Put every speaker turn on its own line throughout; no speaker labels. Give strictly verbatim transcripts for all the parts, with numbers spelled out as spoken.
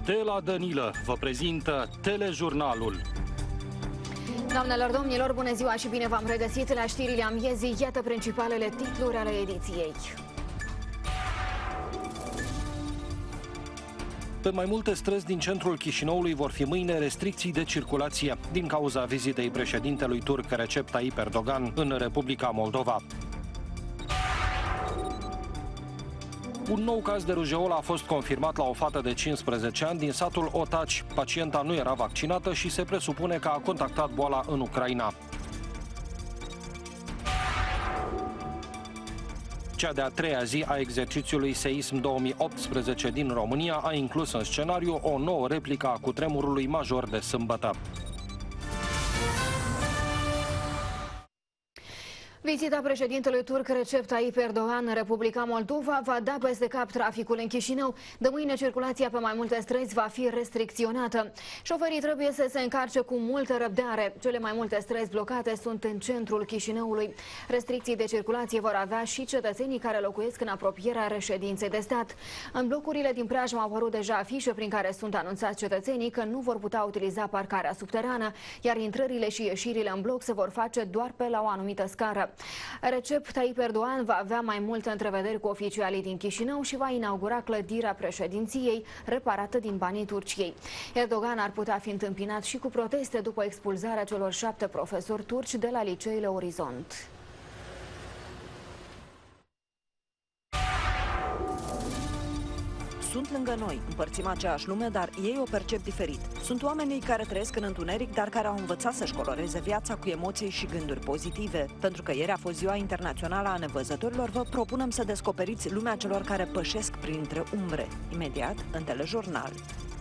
de la Dănilă vă prezintă telejurnalul.
Doamnelor, domnilor, bună ziua și bine v-am regăsit la știrile amiezii. Iată principalele titluri ale ediției.
Pe mai multe străzi din centrul Chișinăului vor fi mâine restricții de circulație din cauza vizitei președintelui turc Recep Tayyip Erdogan în Republica Moldova. Un nou caz de rujeolă a fost confirmat la o fată de cincisprezece ani din satul Otaci. Pacienta nu era vaccinată și se presupune că a contactat boala în Ucraina. Cea de-a treia zi a exercițiului Seism două mii optsprezece din România a inclus în scenariu o nouă replică a cutremurului major de sâmbătă.
Vizita președintelui turc Recep Tayyip Erdogan în Republica Moldova va da peste cap traficul în Chișinău. De mâine, circulația pe mai multe străzi va fi restricționată. Șoferii trebuie să se încarce cu multă răbdare. Cele mai multe străzi blocate sunt în centrul Chișinăului. Restricții de circulație vor avea și cetățenii care locuiesc în apropierea reședinței de stat. În blocurile din preajmă au apărut deja afișe prin care sunt anunțați cetățenii că nu vor putea utiliza parcarea subterană, iar intrările și ieșirile în bloc se vor face doar pe la o anumită scară. Recep Tayyip Erdogan va avea mai multe întrevederi cu oficialii din Chișinău și va inaugura clădirea președinției, reparată din banii Turciei. Erdogan ar putea fi întâmpinat și cu proteste după expulzarea celor șapte profesori turci de la liceele Orizont.
Sunt lângă noi, împărțim aceeași lume, dar ei o percep diferit. Sunt oamenii care trăiesc în întuneric, dar care au învățat să-și coloreze viața cu emoții și gânduri pozitive. Pentru că ieri a fost Ziua Internațională a Nevăzătorilor, vă propunem să descoperiți lumea celor care pășesc printre umbre. Imediat, în telejurnal.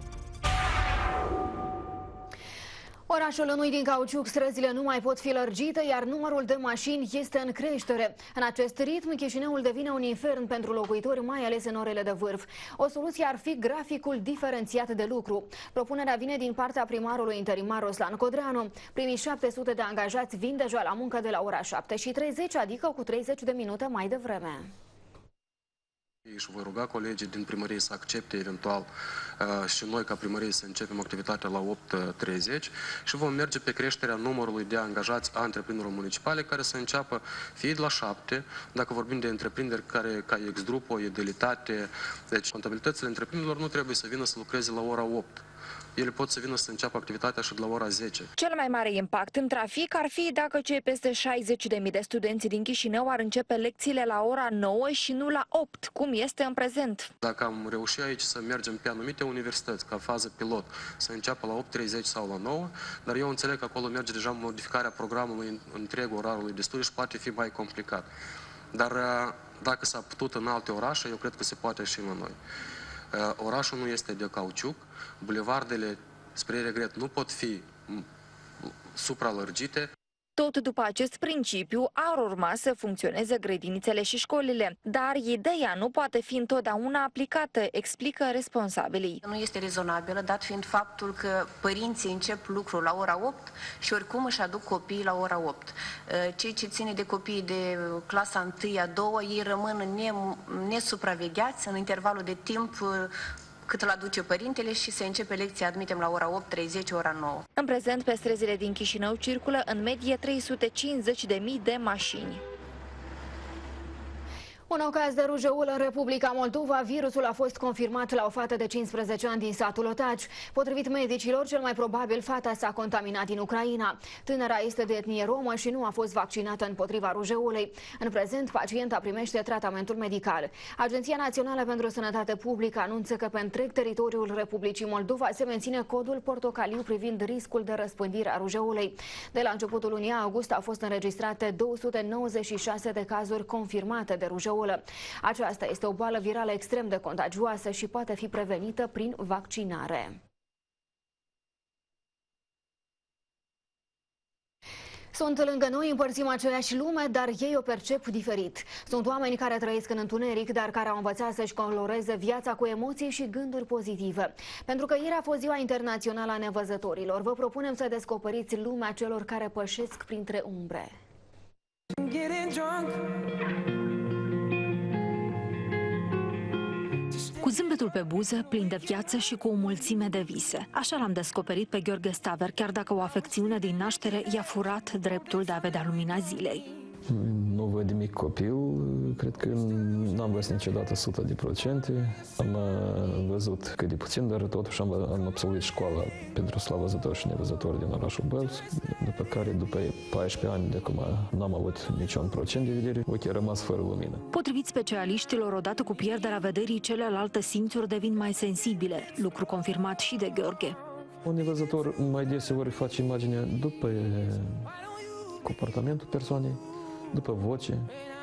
Orașul nu-i din cauciuc, străzile nu mai pot fi lărgite, iar numărul de mașini este în creștere. În acest ritm, Chișinăul devine un infern pentru locuitori, mai ales în orele de vârf. O soluție ar fi graficul diferențiat de lucru. Propunerea vine din partea primarului interimar Ruslan Codreanu. Primii șapte sute de angajați vin deja la muncă de la ora șapte și treizeci, adică cu treizeci de minute mai devreme.
Și voi ruga colegii din primărie să accepte eventual uh, și noi ca primărie să începem activitatea la opt treizeci și vom merge pe creșterea numărului de angajați a întreprinderilor municipale care să înceapă fie de la șapte, dacă vorbim de întreprinderi care, ca Exdrupo, Edelitate, deci contabilitățile întreprinderilor nu trebuie să vină să lucreze la ora opt. Ele pot să vină să înceapă activitatea și de la ora zece.
Cel mai mare impact în trafic ar fi dacă cei peste șaizeci de mii de studenți din Chișinău ar începe lecțiile la ora nouă și nu la opt, cum este în prezent.
Dacă am reușit aici să mergem pe anumite universități, ca fază pilot, să înceapă la opt treizeci sau la nouă, dar eu înțeleg că acolo merge deja modificarea programului întreg orarului de studii și poate fi mai complicat. Dar dacă s-a putut în alte orașe, eu cred că se poate și la noi. Orașul nu este de cauciuc, bulevardele, spre regret, nu pot fi supralărgite.
Tot după acest principiu ar urma să funcționeze grădinițele și școlile, dar ideea nu poate fi întotdeauna aplicată, explică responsabilii.
Nu este rezonabilă, dat fiind faptul că părinții încep lucrul la ora opt și oricum își aduc copiii la ora opt. Cei ce ține de copii de clasa întâi, a doua, ei rămân nesupravegheați în intervalul de timp cât îl aduce părintele și se începe lecția, admitem, la ora opt treizeci, ora nouă.
În prezent, pe străzile din Chișinău circulă în medie trei sute cincizeci de mii de mașini.
Un nou caz de rujeolă în Republica Moldova. Virusul a fost confirmat la o fată de cincisprezece ani din satul Otaci. Potrivit medicilor, cel mai probabil fata s-a contaminat din Ucraina. Tânăra este de etnie romă și nu a fost vaccinată împotriva rujeolei. În prezent, pacienta primește tratamentul medical. Agenția Națională pentru Sănătate Publică anunță că pe întreg teritoriul Republicii Moldova se menține codul portocaliu privind riscul de răspândire a rujeolei. De la începutul lunii august au fost înregistrate două sute nouăzeci și șase de cazuri confirmate de rujeolă. Aceasta este o boală virală extrem de contagioasă și poate fi prevenită prin vaccinare. Sunt lângă noi, împărțim aceeași lume, dar ei o percep diferit. Sunt oameni care trăiesc în întuneric, dar care au învățat să-și coloreze viața cu emoții și gânduri pozitive. Pentru că ieri a fost Ziua Internațională a Nevăzătorilor, vă propunem să descoperiți lumea celor care pășesc printre umbre.
Cu zâmbetul pe buză, plin de viață și cu o mulțime de vise. Așa l-am descoperit pe Gheorghe Staver, chiar dacă o afecțiune din naștere i-a furat dreptul de a vedea lumina zilei.
Nu văd de mic copil, cred că n-am văzut niciodată o sută de procente. Am văzut cât de puțin, dar totuși am, am absolvit școala pentru slabovăzători și nevăzători din orașul Bălți, după care, după paisprezece ani de acum, n-am avut niciun procent de vedere, ochii a rămas fără lumină.
Potrivit specialiștilor, odată cu pierderea vederii, celelalte simțuri devin mai sensibile, lucru confirmat și de Gheorghe.
Un nevăzător mai deseori face imaginea după comportamentul persoanei, după voce,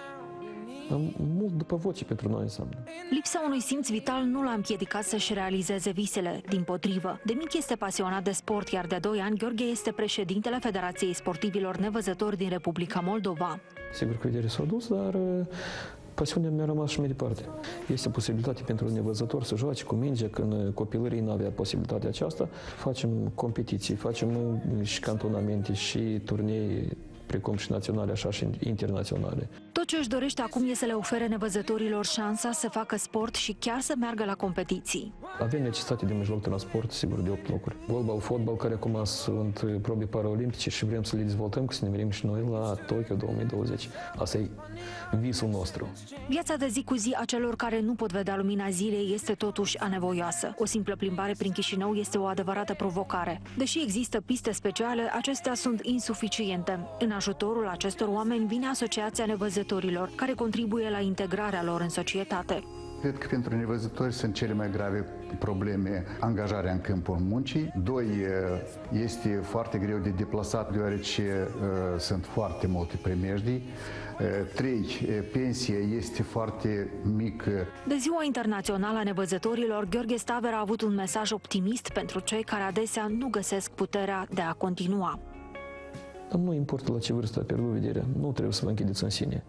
mult după voce pentru noi înseamnă.
Lipsa unui simț vital nu l-a împiedicat să-și realizeze visele, dimpotrivă. De mic este pasionat de sport, iar de doi ani Gheorghe este președintele Federației Sportivilor Nevăzători din Republica Moldova.
Sigur că vederea s-a dus, dar pasiunea mi-a rămas și mai departe. Este posibilitate pentru un nevăzător să joace cu minge, când copilării nu avea posibilitatea aceasta. Facem competiții, facem și cantonamente, și turnee, precum și naționale, așa și internaționale.
Tot ce își dorește acum e să le ofere nevăzătorilor șansa să facă sport și chiar să meargă la competiții.
Avem necesitate de mijloc de transport, sigur, de opt locuri. Volleyball, fotbal, care acum sunt probe paraolimpice și vrem să le dezvoltăm, să ne merim și noi la Tokyo două mii douăzeci. Asta e visul nostru.
Viața de zi cu zi a celor care nu pot vedea lumina zilei este totuși anevoioasă. O simplă plimbare prin Chișinău este o adevărată provocare. Deși există piste speciale, acestea sunt insuficiente. În ajutorul acestor oameni vine Asociația Nevăzătorilor, care contribuie la integrarea lor în societate.
Cred că pentru nevăzători sunt cele mai grave probleme angajarea în câmpul muncii. Doi, este foarte greu de deplasat, deoarece uh, sunt foarte multe primejdii. Uh, trei, pensia este foarte mică.
De Ziua Internațională a Nevăzătorilor, Gheorghe Staver a avut un mesaj optimist pentru cei care adesea nu găsesc puterea de a continua.
Nu importă la ce vârstă a pierdut vederea, nu trebuie să vă închideți în sine.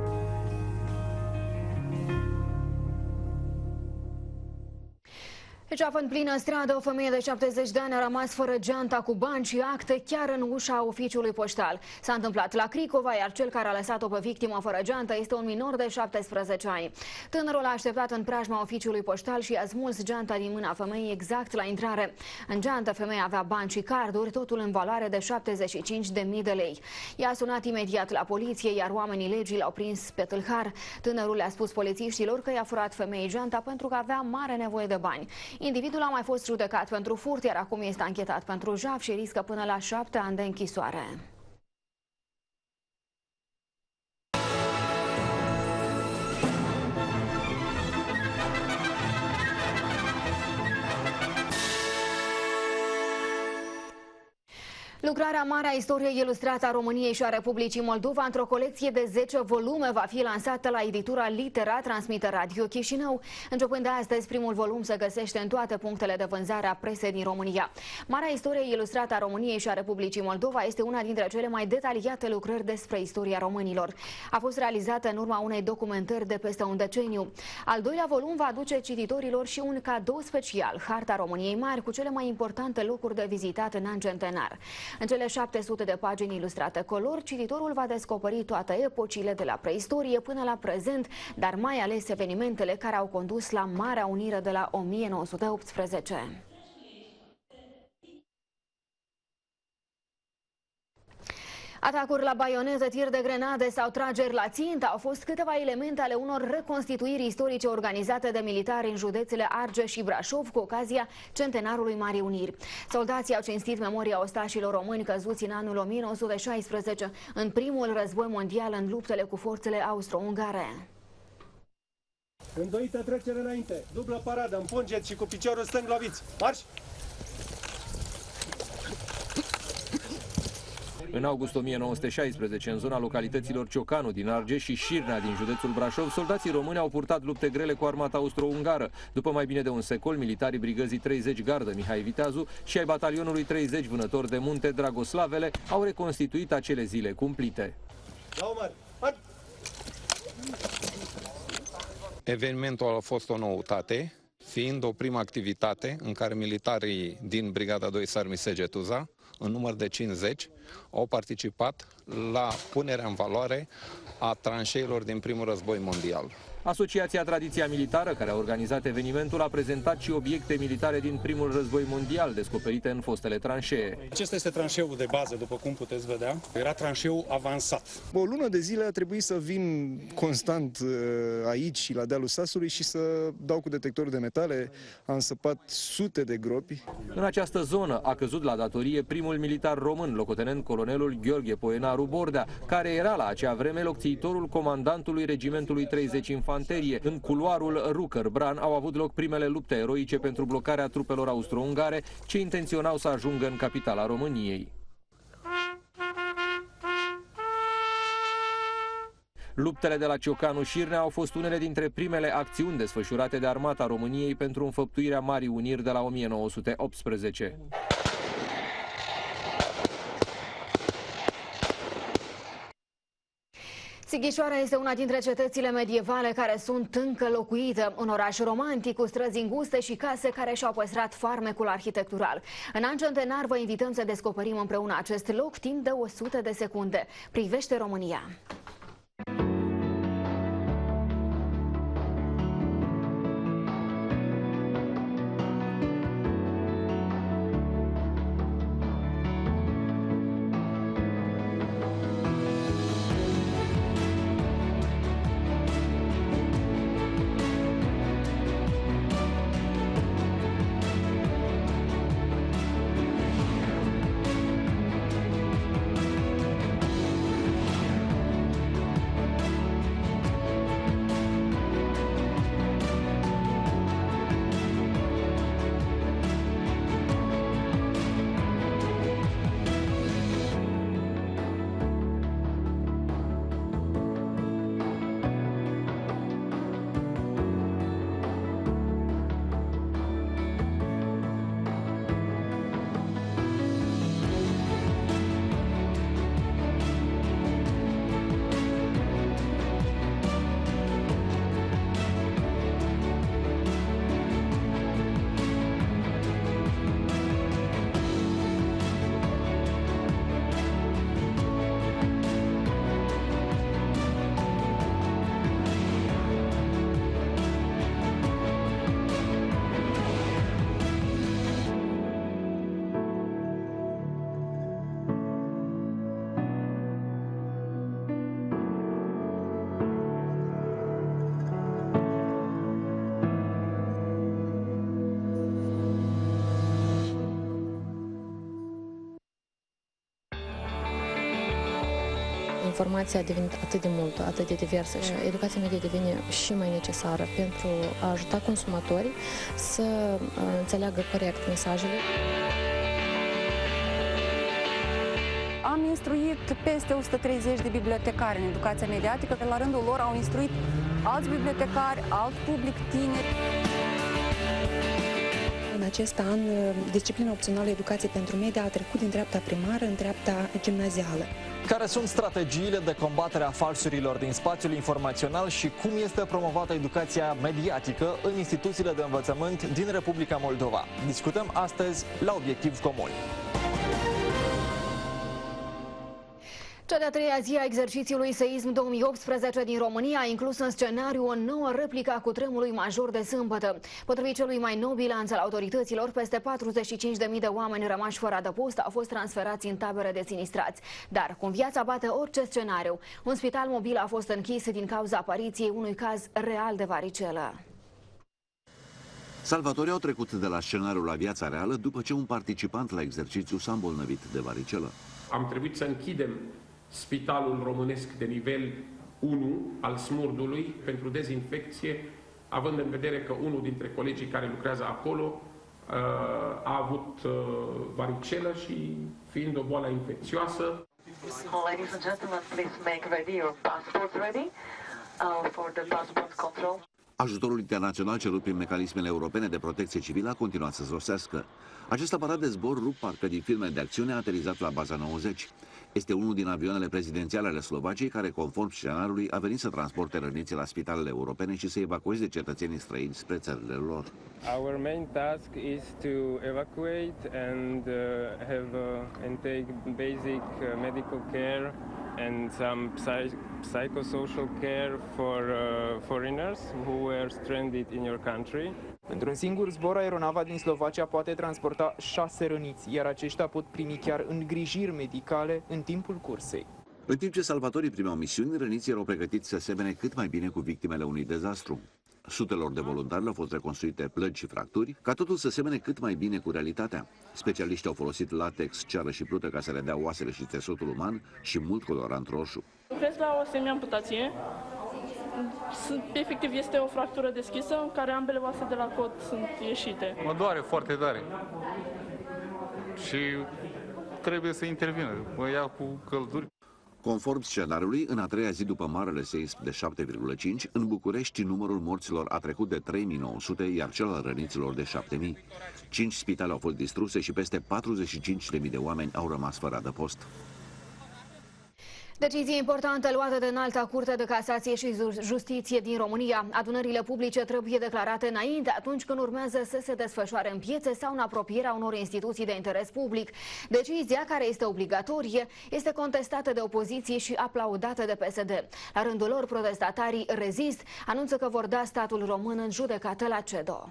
Ceafă în plină stradă, o femeie de șaptezeci de ani a rămas fără geanta cu bani și acte chiar în ușa oficiului poștal. S-a întâmplat la Cricova, iar cel care a lăsat-o pe victimă fără geantă este un minor de șaptesprezece ani. Tânărul a așteptat în preajma oficiului poștal și a smuls geanta din mâna femeii exact la intrare. În geantă, femeia avea bani și carduri, totul în valoare de șaptezeci și cinci de mii de lei. Ea a sunat imediat la poliție, iar oamenii legii l-au prins pe tâlhar. Tânărul le-a spus polițiștilor că i-a furat femeii geanta pentru că avea mare nevoie de bani. Individul a mai fost judecat pentru furt, iar acum este anchetat pentru jaf și riscă până la șapte ani de închisoare. Lucrarea Marea Istorie ilustrată a României și a Republicii Moldova într-o colecție de zece volume va fi lansată la editura Litera, transmită Radio Chișinău. Începând de astăzi, primul volum se găsește în toate punctele de vânzare a presei din România. Marea Istorie ilustrată a României și a Republicii Moldova este una dintre cele mai detaliate lucrări despre istoria românilor. A fost realizată în urma unei documentări de peste un deceniu. Al doilea volum va aduce cititorilor și un cadou special, harta României Mari cu cele mai importante locuri de vizitat în an centenar. În cele șapte sute de pagini ilustrate color, cititorul va descoperi toate epocile de la preistorie până la prezent, dar mai ales evenimentele care au condus la Marea Unire de la o mie nouă sute optsprezece. Atacuri la baionetă, tir de grenade sau trageri la țintă au fost câteva elemente ale unor reconstituiri istorice organizate de militari în județele Argeș și Brașov cu ocazia centenarului Marii Uniri. Soldații au cinstit memoria ostașilor români căzuți în anul o mie nouă sute șaisprezece în primul război mondial în luptele cu forțele austro-ungare.
Îndoită trecere înainte, dublă paradă, împungeți și cu piciorul stâng loviți. Marș!
În august o mie nouă sute șaisprezece, în zona localităților Ciocanu din Argeș și Șirnea din județul Brașov, soldații români au purtat lupte grele cu armata austro-ungară. După mai bine de un secol, militarii brigăzii treizeci Gardă Mihai Viteazu și ai batalionului treizeci Vânători de Munte Dragoslavele au reconstituit acele zile cumplite.
Evenimentul a fost o noutate, fiind o primă activitate în care militarii din Brigada doi Sarmi Segetuza, în număr de cincizeci, au participat la punerea în valoare a tranșeilor din primul război mondial.
Asociația Tradiția Militară, care a organizat evenimentul, a prezentat și obiecte militare din primul război mondial, descoperite în fostele tranșee.
Acesta este tranșeul de bază, după cum puteți vedea. Era tranșeul avansat.
O lună de zile a trebuit să vin constant aici și la dealul Sasului și să dau cu detectorul de metale. Am săpat sute de gropi.
În această zonă a căzut la datorie primul militar român, locotenent colonelul Gheorghe Poenaru Bordea, care era la acea vreme locțiitorul comandantului regimentului treizeci Infanterie. În culoarul Rucker-Bran au avut loc primele lupte eroice pentru blocarea trupelor austro-ungare ce intenționau să ajungă în capitala României. Luptele de la Ciocanu-Șirnea au fost unele dintre primele acțiuni desfășurate de Armata României pentru înfăptuirea Marii Uniri de la o mie nouă sute optsprezece.
Sighișoara este una dintre cetățile medievale care sunt încă locuite, un oraș romantic cu străzi înguste și case care și-au păstrat farmecul arhitectural. În an centenar vă invităm să descoperim împreună acest loc timp de o sută de secunde. Privește România!
Informația a devenit atât de multă, atât de diversă și educația media devine și mai necesară pentru a ajuta consumatorii să înțeleagă corect mesajele.
Am instruit peste o sută treizeci de bibliotecari în educația mediatică, care la rândul lor au instruit alți bibliotecari, alt public tineri.
În acest an, disciplina opțională educație pentru media a trecut din dreapta primară în dreapta gimnazială.
Care sunt strategiile de combatere a falsurilor din spațiul informațional și cum este promovată educația mediatică în instituțiile de învățământ din Republica Moldova? Discutăm astăzi la Obiectiv Comun.
Cea de-a treia zi a exercițiului Seism două mii optsprezece din România a inclus în scenariu o nouă replică a cutremurului major de sâmbătă. Potrivit celui mai nou bilanț al autorităților, peste patruzeci și cinci de mii de oameni rămași fără adăpost au fost transferați în tabere de sinistrați. Dar, cum viața bate orice scenariu, un spital mobil a fost închis din cauza apariției unui caz real de varicelă.
Salvatorii au trecut de la scenariul la viața reală după ce un participant la exercițiu s-a îmbolnăvit de varicelă.
Am trebuit să închidem Spitalul Românesc de nivel unu al Smurdului pentru dezinfecție, având în vedere că unul dintre colegii care lucrează acolo uh, a avut uh, varicelă și fiind o boală infecțioasă.
Ladies and gentlemen, please make ready your passports ready uh, for the passport control.
Ajutorul internațional cerut prin mecanismele europene de protecție civilă a continuat să sosească. Acest aparat de zbor rup parcă din filme de acțiune a aterizat la baza nouăzeci. Este unul din avioanele prezidențiale ale Slovaciei care, conform scenariului, a venit să transporte răniții la spitalele europene și să evacueze cetățenii străini spre țările lor.
Our main task is to evacuate and uh, have uh, and take basic uh, medical care and some psych psychosocial care for uh, foreigners who were stranded in your country.
Într-un singur zbor, aeronava din Slovacia poate transporta șase răniți, iar aceștia pot primi chiar îngrijiri medicale în timpul cursei.
În timp ce salvatorii primeau misiuni, răniții erau pregătiți să semene cât mai bine cu victimele unui dezastru. Sutelor de voluntari le-au fost reconstruite plăgi și fracturi, ca totul să semene cât mai bine cu realitatea. Specialiștii au folosit latex, ceară și plută ca să redea oasele și țesutul uman și mult colorant roșu.
Lucrez la o semi-amputație. Efectiv este o fractură deschisă în care ambele oase de la cot sunt ieșite.
Mă doare foarte tare și trebuie să intervină. Mă ia cu călduri.
Conform scenariului, în a treia zi după marele seism de șapte virgulă cinci, în București numărul morților a trecut de trei mii nouă sute, iar cel al răniților de șapte mii. Cinci spitale au fost distruse și peste patruzeci și cinci de mii de oameni au rămas fără adăpost.
Decizie importantă luată de Înalta Curte de Casație și Justiție din România. Adunările publice trebuie declarate înainte, atunci când urmează să se desfășoare în piețe sau în apropierea unor instituții de interes public. Decizia, care este obligatorie, este contestată de opoziție și aplaudată de P S D. La rândul lor, protestatarii rezist, anunță că vor da statul român în judecată la C E D O.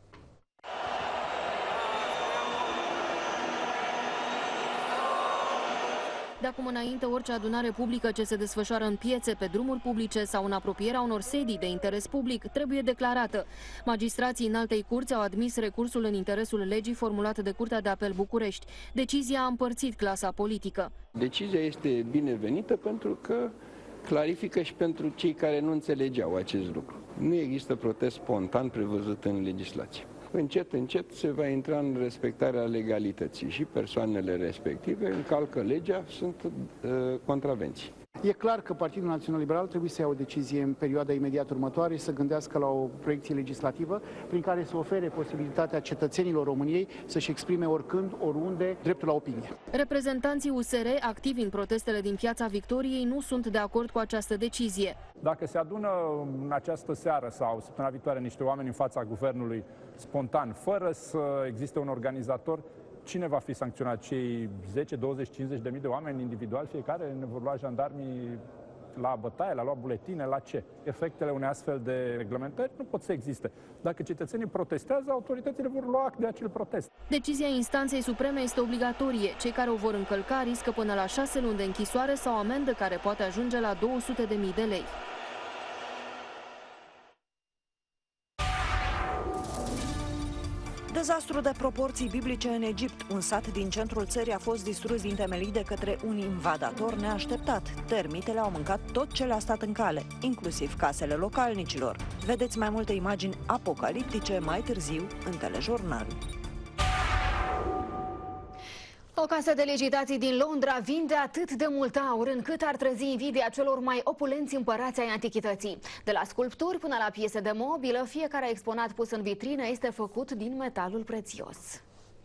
De acum înainte, orice adunare publică ce se desfășoară în piețe, pe drumuri publice sau în apropierea unor sedii de interes public trebuie declarată. Magistrații Înaltei Curți au admis recursul în interesul legii formulat de Curtea de Apel București. Decizia a împărțit clasa politică.
Decizia este binevenită pentru că clarifică și pentru cei care nu înțelegeau acest lucru. Nu există protest spontan prevăzut în legislație. Încet, încet se va intra în respectarea legalității și persoanele respective încalcă legea, sunt uh, contravenții.
E clar că Partidul Național Liberal trebuie să ia o decizie în perioada imediat următoare și să gândească la o proiecție legislativă prin care să ofere posibilitatea cetățenilor României să-și exprime oricând, oriunde, dreptul la opinie.
Reprezentanții U S R, activi în protestele din Piața Victoriei, nu sunt de acord cu această decizie.
Dacă se adună în această seară sau săptămâna viitoare niște oameni în fața guvernului spontan, fără să existe un organizator, cine va fi sancționat? Cei zece, douăzeci, cincizeci de mii de oameni individual, fiecare? Ne vor lua jandarmii la bătaie, la lua buletine, la ce? Efectele unei astfel de reglementări nu pot să existe. Dacă cetățenii protestează, autoritățile vor lua act de acel protest.
Decizia instanței supreme este obligatorie. Cei care o vor încălca riscă până la șase luni de închisoare sau amendă care poate ajunge la două sute de mii de lei.
Dezastru de proporții biblice în Egipt. Un sat din centrul țării a fost distrus din temelii de către un invadator neașteptat. Termitele au mâncat tot ce le-a stat în cale, inclusiv casele localnicilor. Vedeți mai multe imagini apocaliptice mai târziu în telejurnal.
O casă de licitații din Londra vinde atât de mult aur încât ar trezi invidia celor mai opulenți împărați ai antichității. De la sculpturi până la piese de mobilă, fiecare exponat pus în vitrină este făcut din metalul prețios.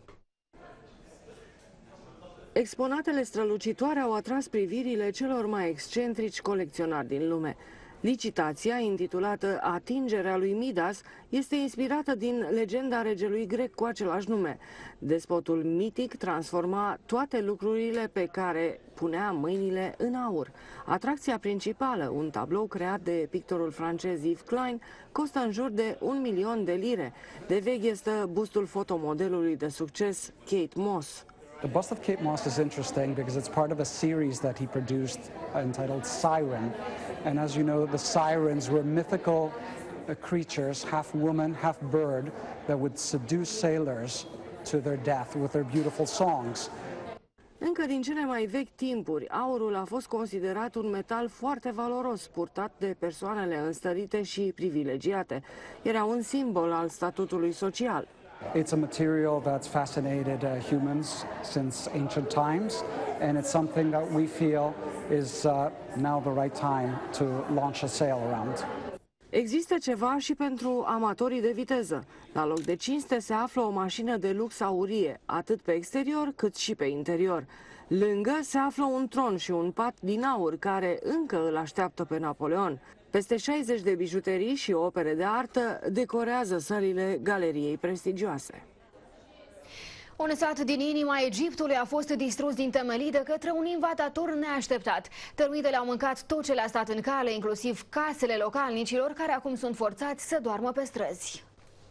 Exponatele strălucitoare au atras privirile celor mai excentrici colecționari din lume. Licitația, intitulată Atingerea lui Midas, este inspirată din legenda regelui grec cu același nume. Despotul mitic transforma toate lucrurile pe care punea mâinile în aur. Atracția principală, un tablou creat de pictorul francez Yves Klein, costă în jur de un milion de lire. De veche stă bustul fotomodelului de succes Kate Moss.
The bust of Kate Moss is interesting because it's part of a series that he produced entitled Siren. And as you know, the sirens were mythical uh, creatures, half woman, half bird, that would seduce sailors to their death with their beautiful songs.
Încă din cele mai vechi timpuri, aurul a fost considerat un metal foarte valoros, purtat de persoanele înstărite și privilegiate. Era un simbol al statutului social.
It's a material that's fascinated uh, humans since ancient times, and it's something that we feel is uh, now the right time to launch a sale around.
Există ceva și pentru amatorii de viteză. La loc de cinste se află o mașină de lux aurie, atât pe exterior cât și pe interior. Lângă se află un tron și un pat din aur care încă îl așteaptă pe Napoleon. Peste șaizeci de bijuterii și opere de artă decorează sălile galeriei prestigioase.
Un sat din inima Egiptului a fost distrus din temelii de către un invadator neașteptat. Termitele au mâncat tot ce le-a stat în cale, inclusiv casele localnicilor, care acum sunt forțați să doarmă pe străzi.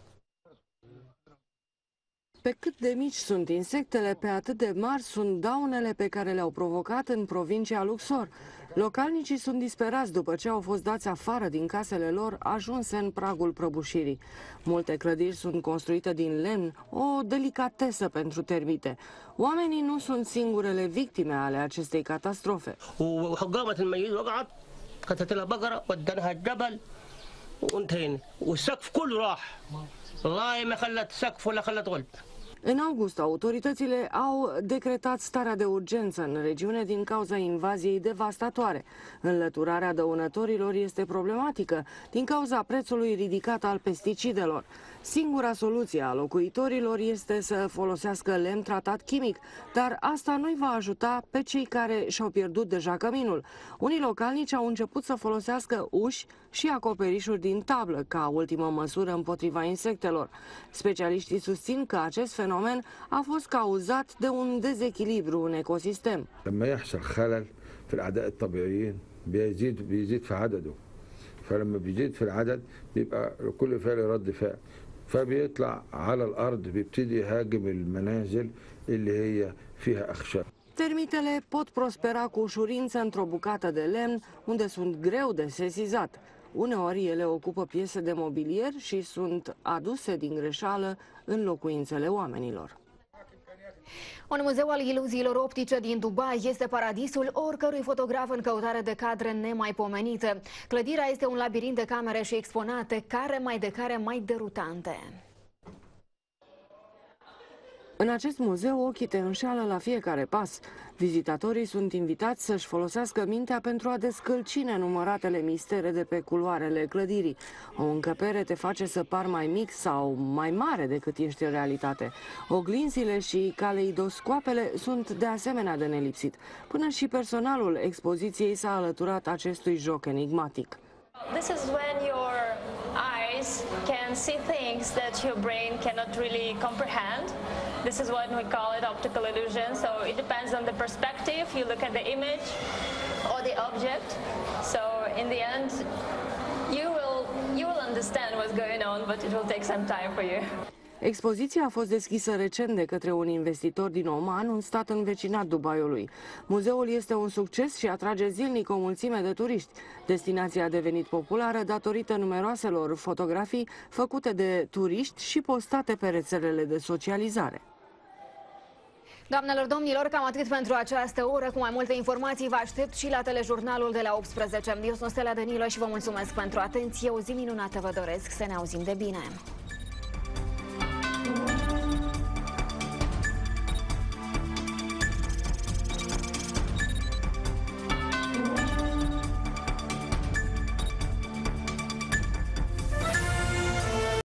Pe cât de mici sunt insectele, pe atât de mari sunt daunele pe care le-au provocat în provincia Luxor. Localnicii sunt disperați după ce au fost dați afară din casele lor, ajunse în pragul prăbușirii. Multe clădiri sunt construite din lemn, o delicatesă pentru termite. Oamenii nu sunt singurele victime ale acestei catastrofe. În august, autoritățile au decretat starea de urgență în regiune din cauza invaziei devastatoare. Înlăturarea dăunătorilor este problematică din cauza prețului ridicat al pesticidelor. Singura soluție a locuitorilor este să folosească lemn tratat chimic, dar asta nu-i va ajuta pe cei care și-au pierdut deja căminul. Unii localnici au început să folosească uși și acoperișuri din tablă ca ultimă măsură împotriva insectelor. Specialiștii susțin că acest fenomen a fost cauzat de un dezechilibru în ecosistem.
لما يحصل خلل في الأعداء الطبيعيين بيزيد بيزيد في عدده فلما بيزيد في العدد بيبقى كل فعل رد فعل فبيطلع على الأرض بيبتدي يهاجم المنازل اللي هي فيها أخشاب.
Termitele pot prospera cu ușurință într-o bucată de lemn unde sunt greu de sesizat. Uneori ele ocupă piese de mobilier și sunt aduse din greșeală în locuințele oamenilor.
Un muzeu al iluziilor optice din Dubai este paradisul oricărui fotograf în căutare de cadre nemaipomenite. Clădirea este un labirint de camere și exponate, care mai de care mai derutante.
În acest muzeu ochii te înșeală la fiecare pas. Vizitatorii sunt invitați să-și folosească mintea pentru a descălci nenumăratele mistere de pe culoarele clădirii. O încăpere te face să pari mai mic sau mai mare decât ești în realitate. Oglinzile și caleidoscoapele sunt de asemenea de nelipsit. Până și personalul expoziției s-a alăturat acestui joc enigmatic.
This is when your eyes can see things that your brain cannot really comprehend. This is what we call it optical illusion. So it depends on the perspective. You look at the image or the object. So in the end, you will you will understand what's going on, but it will take some time for you.
Expoziția a fost deschisă recent de către un investitor din Oman, un stat învecinat Dubaiului. Muzeul este un succes și atrage zilnic o mulțime de turiști. Destinația a devenit populară datorită numeroaselor fotografii făcute de turiști și postate pe rețelele de socializare.
Doamnelor, domnilor, cam atât pentru această oră. Cu mai multe informații vă aștept și la telejurnalul de la optsprezece. Eu sunt Stella Danilă și vă mulțumesc pentru atenție. O zi minunată vă doresc, să ne auzim de bine.